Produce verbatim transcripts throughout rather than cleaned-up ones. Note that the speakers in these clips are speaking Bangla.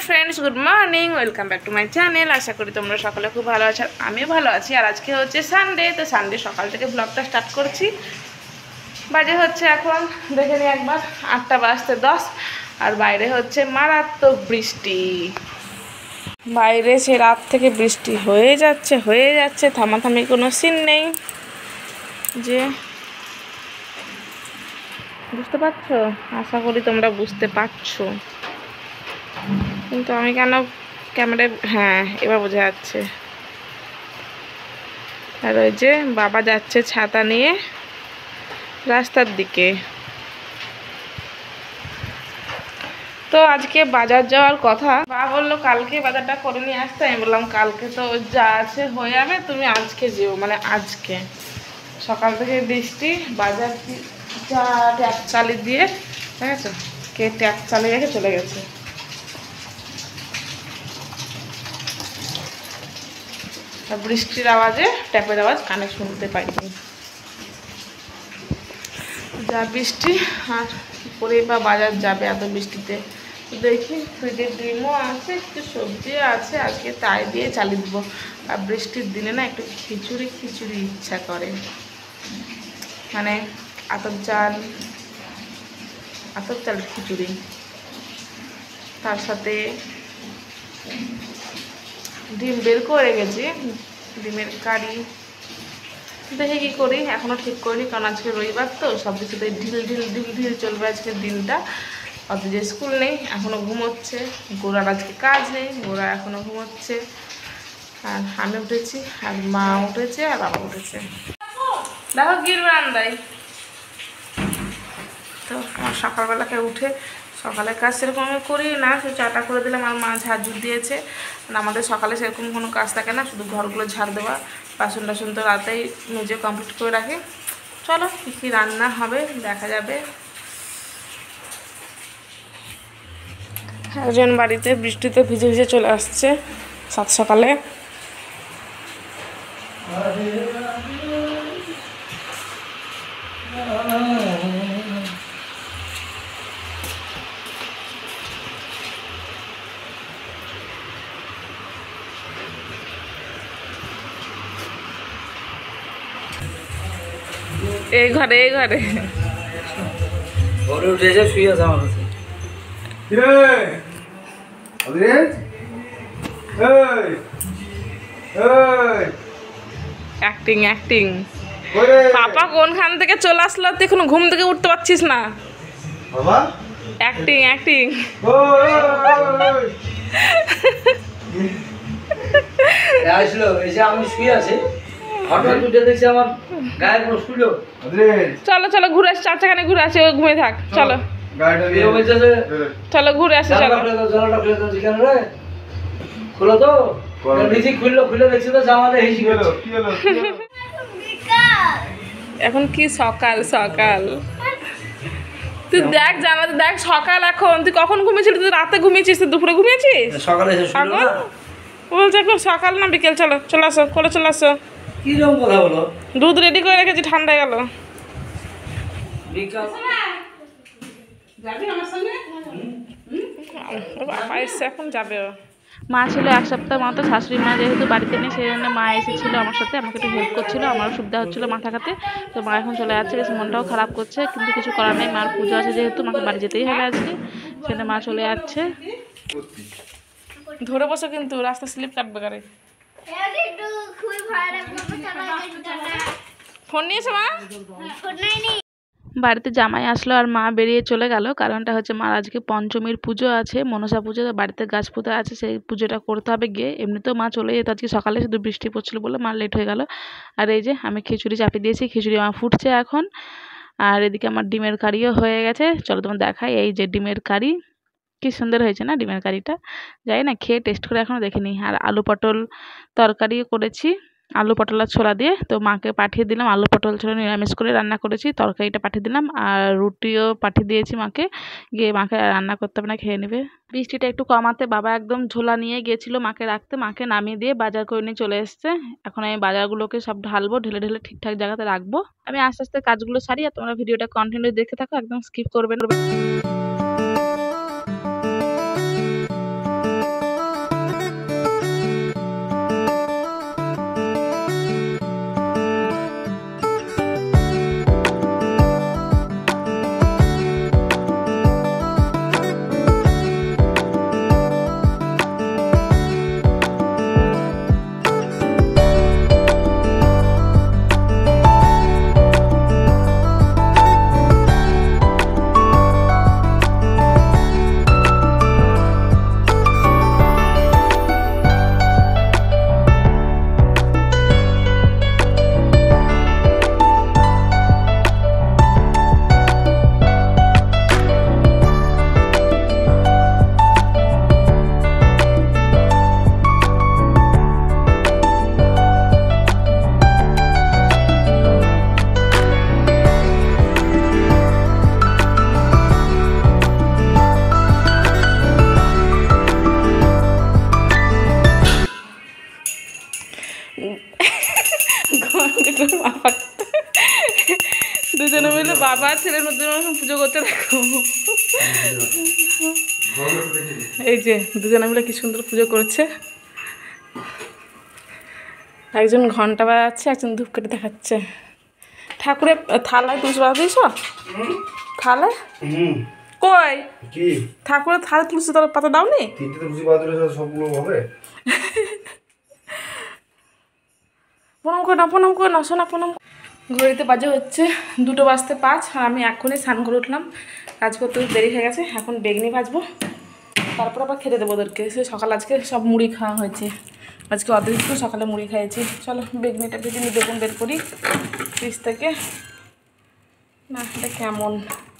Friends good morning welcome back to my channel. आशा करी तुम्हारा सकले खूब भालो आछो आमिও ভালো আছি। আর আজকে হচ্ছে সানডে, তো সানডে সকাল থেকে ব্লগটা স্টার্ট করছি। বাজে হচ্ছে এখন দেখে নি একবার আটটা বাজতে দশ, আর বাইরে হচ্ছে মারাত্মক বৃষ্টি। বাইরে সে রাত থেকে বৃষ্টি হয়ে যাচ্ছে হয়ে যাচ্ছে থামাথামি কোনো সিন নেই। যে বুঝতে পারছো? আশা করি তোমরা বুঝতে পারছো, কিন্তু আমি কেন ক্যামেরায়, হ্যাঁ এবার বোঝা যাচ্ছে। আর ওই যে বাবা যাচ্ছে ছাতা নিয়ে রাস্তার দিকে। তো আজকে বাজার যাওয়ার কথা, বাবা বললো কালকে বাজারটা করে নিয়ে আসতে। আমি বললাম কালকে তো যা আছে হয়ে যাবে, তুমি আজকে যেও, মানে আজকে সকাল থেকে বৃষ্টি, বাজার যা ট্যাপ চালিয়ে দিয়ে, ঠিক আছে, কে ট্যাপ চালিয়ে রেখে চলে গেছে। বৃষ্টির আওয়াজে ট্যাপের আওয়াজ কানে শুনতে পাইনি। যা বৃষ্টি, আর পরে বা বাজার যাবে এত বৃষ্টিতে। দেখি ফ্রিজে ডিমও আছে, একটু সবজিও আছে, আজকে তাই দিয়ে চালিয়ে দেবো। আর বৃষ্টির দিনে না একটু খিচুড়ি খিচুড়ি ইচ্ছা করে, মানে আতপ চাল আতপ চাল খিচুড়ি, তার সাথে ডিম বের করে গেছি, ডিমের কারি। দেখে কী করি, এখনও ঠিক করিনি, কারণ আজকে রবিবার তো সব কিছুতে ঢিল ঢিল ঢিল ঢিল চলবে আজকের দিনটা। অত যে স্কুল নেই, এখনও ঘুমোচ্ছে। গোড়ার আজকে কাজ নেই, গোড়া এখনও ঘুমোচ্ছে। আর আমি উঠেছি, আর মা উঠেছে, আর বাবা উঠেছে। দেখো গির বারান্দায়। তো আমার সকালবেলাকে উঠে সকালের কাজ সেরকম আমি করি না, শুধু চাটা করে দিলাম, আর মা ঝাড় ঝুট দিয়েছে। আমাদের সকালে সেরকম কোনো কাজ থাকে না, শুধু ঘরগুলো ঝাড় দেওয়া, বাসন টাসন তো রাতেই নিজে কমপ্লিট করে রাখি। চলো কী কী রান্না হবে দেখা যাবে। একজন বাড়িতে বৃষ্টিতে ভিজে ভিজে চলে আসছে সাত সকালে। এই ঘরে এই ঘরে ঘরে উঠে এসে শুয়ে আছে আমার কাছে। Acting acting. পাপা কোনখান থেকে চলে আসলো, তুই এখনো ঘুম থেকে উঠতে পারছিস না? বাবা অ্যাক্টিং অ্যাক্টিং। আসলো এসে আমি শুয়ে আছি, হঠাৎ উঠে দেখছি আমার গায়ের পুরো শুলো। চলো চলো ঘুরে আসি, চার চাখানে ঘুরে আসি, ঘুমিয়ে থাক। চলো চলো ঘুরে আসি। চলো খুলো তো, নিজে খুললো, খুলে দেখছি তো জামাতে হেসে গেল। এখন কি সকাল সকাল, তুই দেখ জানাতে দেখ সকাল এখন। তুই কখন ঘুমিয়েছিলি? তুই রাতে ঘুমিয়েছিস, তুই দুপুরে ঘুমিয়েছিস? সকালে বলছে এখন সকাল না বিকেল। চলো চলে আসো, করে চলে আসো। কি রকম কথা বলো? দুধ রেডি করে রেখেছি, ঠান্ডা গেল। বাবা এসছে, এখন যাবে। মা ছিল এক সপ্তাহ মতো, শাশুড়ি মা যেহেতু বাড়িতে নেই সেই জন্য মা এসেছিলো আমার সাথে, আমাকে একটু হেল্প করছিলো, আমারও সুবিধা হচ্ছিলো মা থাকাতে। তো মা এখন চলে যাচ্ছে, বেশ মনটাও খারাপ করছে, কিন্তু কিছু করার নেই, মার পুজো আছে যেহেতু মাকে বাড়ি যেতেই হবে আজকে, সেখানে মা চলে যাচ্ছে। ধরে বসো কিন্তু, রাস্তা স্লিপ কাটবে গাড়ি। ফোন নিয়েছে মা? বাড়িতে জামাই আসলো আর মা বেরিয়ে চলে গেল। কারণটা হচ্ছে মার আজকে পঞ্চমীর পুজো আছে, মনসা পুজো, বাড়িতে গাছ পুঁতা আছে, সেই পুজোটা করতে হবে গিয়ে। এমনিতেও মা চলে যেত আজকে সকালে, শুধু বৃষ্টি পড়ছিল বলে মা লেট হয়ে গেল। আর এই যে আমি খিচুড়ি চাপিয়ে দিয়েছি, খিচুড়ি আমার ফুটছে এখন। আর এদিকে আমার ডিমের কারিও হয়ে গেছে, চলো তোমার দেখাই। এই যে ডিমের কারি, কি সুন্দর হয়েছে না ডিমের কারিটা? যাই না, খেয়ে টেস্ট করে এখনও দেখিনি। আর আলু পটল তরকারিও করেছি, আলু পটল আর ছোলা দিয়ে। তো মাকে পাঠিয়ে দিলাম, আলু পটল ছোলা নিরামিষ করে রান্না করেছি, তরকারিটা পাঠিয়ে দিলাম, আর রুটিও পাঠিয়ে দিয়েছি মাকে, গিয়ে মাকে রান্না করতে হবে না, খেয়ে নেবে। বৃষ্টিটা একটু কমাতে বাবা একদম ঝোলা নিয়ে গিয়েছিল মাকে রাখতে, মাকে নামিয়ে দিয়ে বাজার করে নিয়ে চলে এসছে। এখন আমি বাজারগুলোকে সব ঢালবো, ঢেলে ঢেলে ঠিকঠাক জায়গাতে রাখবো। আমি আস্তে আস্তে কাজগুলো সারি, আর তোমরা ভিডিওটা কন্টিনিউ দেখতে থাকো, একদম স্কিপ করবে না। দুজনে মিলে বাবা ছেলে নতুন পুজো করতে দেখো। এই যে দুজনে মিলে কি সুন্দর পুজো করছে। একজন ঘন্টা বাজাচ্ছে, একজন ধূপকাঠি দেখাচ্ছে। ঠাকুরের থালায় তুলসী পাতা দিয়েছ? থালায় কই ঠাকুরের থালা তুলসী পাতা দাওনি? তুলসী পাতা সবগুলো হবে। প্রণাম করে না, প্রণাম করে না, শোনা প্রণাম। ঘড়িতে বাজে হচ্ছে দুটো বাজতে পাঁচ, আর আমি এখনই স্নান করে উঠলাম। কাজ করতে দেরি হয়ে গেছে। এখন বেগনি ভাজবো, তারপর আবার খেতে দেবো ওদেরকে। সে সকাল আজকে সব মুড়ি খাওয়া হয়েছে, আজকে অর্ধেক সকালে মুড়ি খাইয়েছি। চলো বেগনিটা ভেজে নিয়ে বেগুন বের করি ফ্রিজ থেকে। না এটা কেমন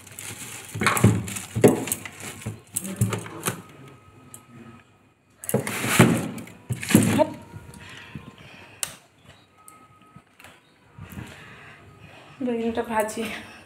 বেগুনিটা ভাজি।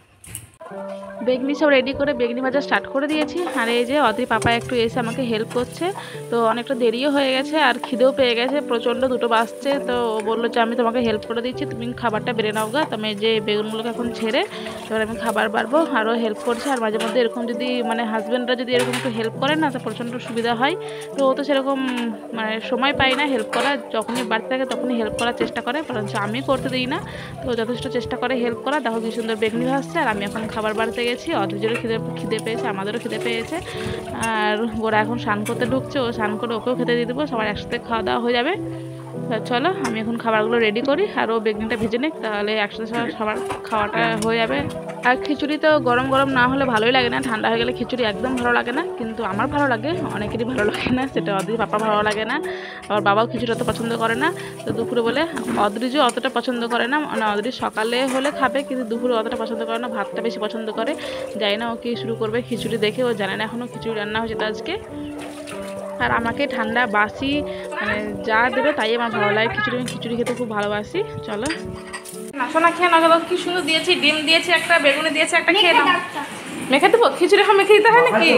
বেগনি সব রেডি করে বেগনি ভাজা স্টার্ট করে দিয়েছি। আর এই যে অদ্রি পাপা একটু এসে আমাকে হেল্প করছে। তো অনেকটা দেরিও হয়ে গেছে আর খিদেও পেয়ে গেছে প্রচণ্ড, দুটো বাজছে। তো ও বললো যে আমি তোমাকে হেল্প করে দিচ্ছি, তুমি খাবারটা বেড়ে নাও গা। তো আমি যে বেগুনগুলোকে এখন ছেড়ে এবার আমি খাবার বাড়বো। আরও হেল্প করছে। আর মাঝে মধ্যে এরকম যদি মানে হাজব্যান্ডরা যদি এরকম একটু হেল্প করে না, তো প্রচণ্ড সুবিধা হয়। তো ও তো সেরকম মানে সময় পায় না হেল্প করার, যখনই বাড়তে থাকে তখনই হেল্প করার চেষ্টা করে, বরঞ্চ আমি করতে দিই না। তো যথেষ্ট চেষ্টা করে হেল্প করা। দেখো কি সুন্দর বেগুনি ভাজছে। আর আমি এখন খাবার বাড়তে গেছি। অদ্রিজেরও খিদে খিদে পেয়েছে, আমাদেরও খিদে পেয়েছে। আর ওরা এখন স্নান করতে ঢুকছে, ও স্নান করে ওকেও খেতে দিয়ে দেবো, সবার একসাথে খাওয়া দাওয়া হয়ে যাবে। চলো আমি এখন খাবারগুলো রেডি করি, আর ও বেগুনিটা ভেজে নিক, তাহলে একসাথে সবার সবার খাওয়াটা হয়ে যাবে। আর খিচুড়ি তো গরম গরম না হলে ভালোই লাগে না, ঠান্ডা হয়ে গেলে খিচুড়ি একদম ভালো লাগে না। কিন্তু আমার ভালো লাগে, অনেকেরই ভালো লাগে না, সেটা অদ্রি পাপা ভালো লাগে না, আবার বাবাও খিচুড়ি অত পছন্দ করে না। তো দুপুরে বলে অদ্রিজও অতটা পছন্দ করে না, মানে অদ্রি সকালে হলে খাবে কিন্তু দুপুরে অতটা পছন্দ করে না, ভাতটা বেশি পছন্দ করে। জানি না ও কি শুরু করবে খিচুড়ি দেখে, ও জানে না এখনও খিচুড়ি রান্না হয়েছে তো আজকে। আর আমাকে ঠান্ডা বাসি মানে যা দেবে তাই আমার ভালো লাগে, খিচুড়ি আমি খিচুড়ি খেতে খুব ভালোবাসি। চলো না শোনা খেয়ে না গেল, কি সুন্দর দিয়েছি, ডিম দিয়েছি একটা, বেগুনি দিয়েছে একটা, খেয়ে নাও। মেখে দেবো খিচুড়ি? হ্যাঁ মেখে দিতে হয় নাকি?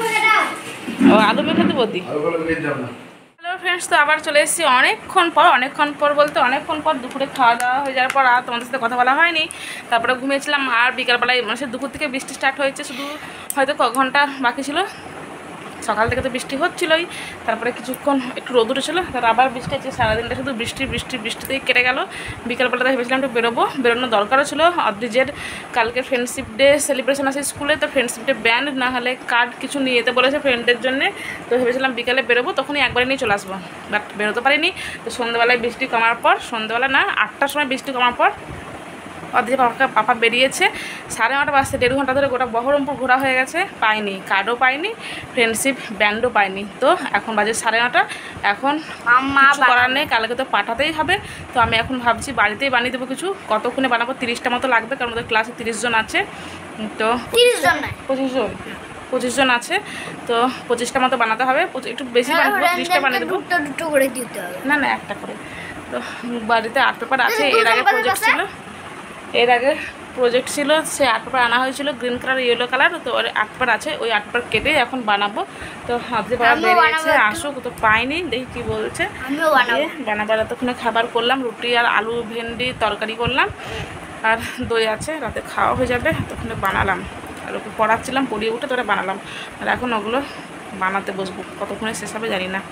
ও আলু মেখে দেবো দি। হ্যালো ফ্রেন্ডস, তো আবার চলে এসেছি অনেকক্ষণ পর। অনেকক্ষণ পর বলতে অনেকক্ষণ পর দুপুরে খাওয়া দাওয়া হয়ে যাওয়ার পর আর তোমাদের সাথে কথা বলা হয়নি। তারপরে ঘুমিয়েছিলাম। আর বিকালবেলায় মানে দুপুর থেকে বৃষ্টি স্টার্ট হয়েছে, শুধু হয়তো ক ঘন্টা বাকি ছিল। সকাল থেকে তো বৃষ্টি হচ্ছিলোই, তারপরে কিছুক্ষণ একটু রোদ উঠেছিলো, তারপর আবার বৃষ্টি হচ্ছে। সারাদিনটা শুধু বৃষ্টি বৃষ্টি বৃষ্টিতেই কেটে গেল। বিকালবেলাতে ভেবেছিলাম একটু বেরোবো, বেরোনোর দরকারও ছিল। অদ্রিজের কালকে ফ্রেন্ডশিপ ডে সেলিব্রেশন আছে স্কুলে, তো ফ্রেন্ডশিপ ডে ব্যান্ড না হলে কার্ড কিছু নিয়ে যেতে বলেছে ফ্রেন্ডদের জন্যে। তো ভেবেছিলাম বিকালে বেরোবো, তখনই একবারে নিয়ে চলে আসবো, বাট বেরোতে পারিনি। তো সন্ধ্যাবেলায় বৃষ্টি কমার পর, সন্ধ্যাবেলা না আটটার সময় বৃষ্টি কমার পর অদ্রিজের পাপাকে পাপা বেরিয়েছে। সাড়ে নটা বাজতে দেড় ঘন্টা ধরে গোটা বহরমপুর ঘোরা হয়ে গেছে, পাইনি, কার্ডও পাইনি, ফ্রেন্ডশিপ ব্যান্ডও পাইনি। তো এখন বাজে সাড়ে নটা, এখন কিছু করার নেই, কালকে তো পাঠাতেই হবে। তো আমি এখন ভাবছি বাড়িতেই বানিয়ে দেবো কিছু। কতক্ষণে বানাবো? তিরিশটা মতো লাগবে, কারণ আমাদের ক্লাসে তিরিশ জন আছে। তো পঁচিশ জন পঁচিশ জন আছে, তো পঁচিশটা মতো বানাতে হবে। একটু বেশি বানিয়ে দেবো, ত্রিশটা বানিয়ে দেবো। না না একটা করে। তো বাড়িতে আর্ট পেপার আছে, এর আগে প্রজেক্ট ছিল এর আগে প্রজেক্ট ছিল সে আর্ট পেপার আনা হয়েছিল গ্রিন কালার ইয়েলো কালার। তো ওর আর্ট পেপার আছে, ওই আর্ট পেপার কেটে এখন বানাবো। তো হাতে বাবা বেরিয়েছে, আসুক, তো পাইনি, দেখি কি বলছে। বানাবার এতক্ষণে খাবার করলাম, রুটি আর আলু ভেন্ডি তরকারি করলাম, আর দই আছে, রাতে খাওয়া হয়ে যাবে। এতক্ষণে বানালাম, আর ওকে পড়াচ্ছিলাম, পড়িয়ে উঠে তোরা বানালাম। আর এখন ওগুলো বানাতে বসবো, কতক্ষণে শেষ হবে জানি না।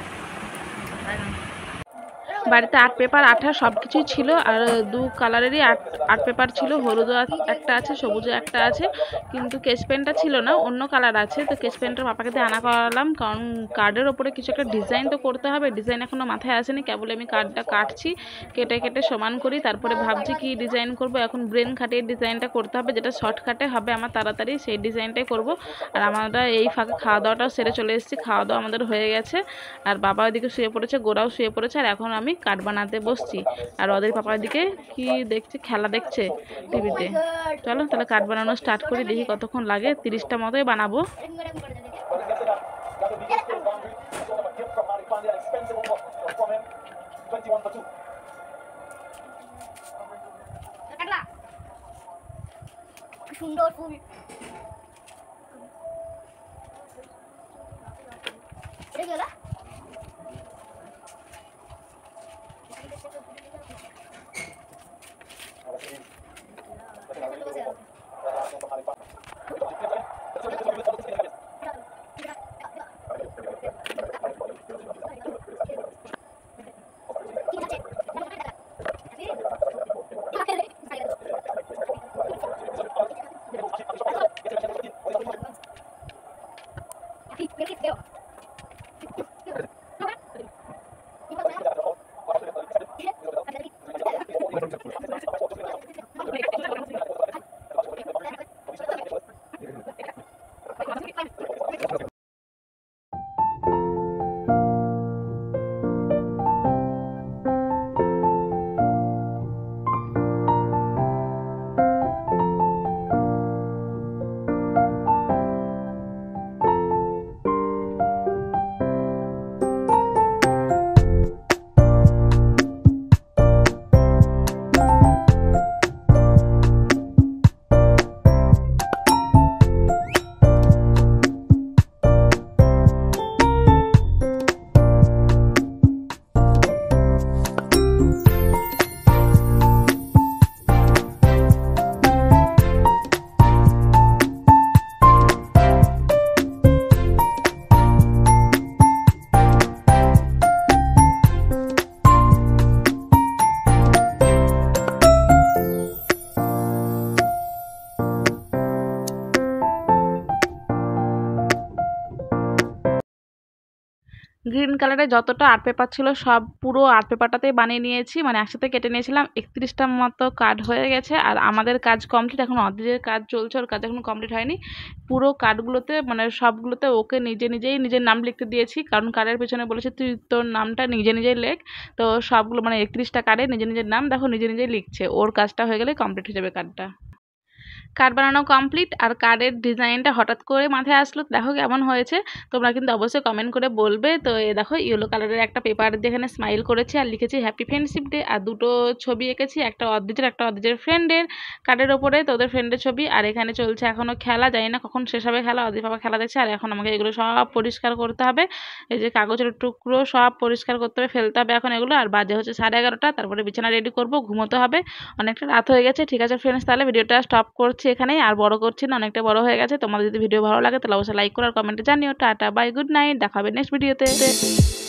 বাড়িতে আর্ট পেপার আঠা সব কিছুই ছিল, আর দু কালারেরই আর্ট আর্ট পেপার ছিল, হলুদও একটা আছে, সবুজও একটা আছে, কিন্তু কেস পেনটা ছিল না, অন্য কালার আছে। তো কেস পেনটা পাপাকে দিয়ে আনা করালাম, কারণ কার্ডের ওপরে কিছু একটা ডিজাইন তো করতে হবে। ডিজাইন এখনও মাথায় আসেনি, কেবল আমি কার্ডটা কাটছি, কেটে কেটে সমান করি, তারপরে ভাবছি কি ডিজাইন করব। এখন ব্রেন খাটিয়ে ডিজাইনটা করতে হবে, যেটা শর্টকাটে হবে আমার তাড়াতাড়ি, সেই ডিজাইনটাই করব। আর আমরা এই ফাঁকে খাওয়া দাওয়াটাও সেরে চলে এসেছি, খাওয়া দাওয়া আমাদের হয়ে গেছে। আর বাবা ওইদিকে শুয়ে পড়েছে, গোড়াও শুয়ে পড়েছে, আর এখন আমি কাঠ বানাতে বসছি। আর ওদের পাপার দিকে কি দেখছে, খেলা দেখছে টিভিতে। চলো তাহলে কাঠ বানানো স্টার্ট করি, দেখি কতক্ষণ লাগে। তিরিশটা মতোই বানাবো। সুন্দর ফুল গ্রিন কালারের যতটা আর্ট পেপার ছিল সব পুরো আর্ট পেপারটাতেই বানিয়ে নিয়েছি, মানে একসাথে কেটে নিয়েছিলাম। একত্রিশটা মতো কার্ড হয়ে গেছে আর আমাদের কাজ কমপ্লিট, এখন অর্ধেকের কাজ চলছে, ওর কাজ এখন কমপ্লিট হয়নি। পুরো কার্ডগুলোতে মানে সবগুলোতে ওকে নিজে নিজেই নিজের নাম লিখতে দিয়েছি, কারণ কার্ডের পেছনে বলেছে তুই তোর নামটা নিজে নিজেই লেখ। তো সবগুলো মানে একত্রিশটা কার্ডে নিজে নিজের নাম দেখো নিজে নিজেই লিখছে। ওর কাজটা হয়ে গেলে কমপ্লিট হয়ে যাবে কার্ডটা। কার্ড বানানো কমপ্লিট আর কার্ডের ডিজাইনটা হঠাৎ করে মাথায় আসলো, দেখো কেমন হয়েছে। তোমরা কিন্তু অবশ্যই কমেন্ট করে বলবে। তো এ দেখো ইয়েলো কালারের একটা পেপার দিয়ে এখানে স্মাইল করেছি আর লিখেছি হ্যাপি ফ্রেন্ডশিপ ডে, আর দুটো ছবি এঁকেছি, একটা অদ্রিজের একটা অদ্রিজের ফ্রেন্ডের কার্ডের ওপরে, তো ওদের ফ্রেন্ডের ছবি। আর এখানে চলছে এখনো খেলা, জানি না কখন শেষ হবে খেলা। অদ্রি বাবা খেলা দেখছে আর এখন আমাকে এগুলো সব পরিষ্কার করতে হবে। এই যে কাগজের টুকরো সব পরিষ্কার করতে হবে, ফেলতে হবে এখন এগুলো। আর বাজে হচ্ছে সাড়ে এগারোটা, তারপরে বিছানা রেডি করবো, ঘুমোতে হবে, অনেকটা রাত হয়ে গেছে। ঠিক আছে ফ্রেন্ডস, তাহলে ভিডিওটা স্টপ করছি এখানেই, আর বড় করছি না, অনেকটা বড় হয়ে গেছে। তোমাদের যদি ভিডিও ভালো লাগে তাহলে অবশ্যই লাইক করো আর কমেন্টে জানিও। টাটা বাই, গুড নাইট, দেখা হবে নেক্সট ভিডিওতে।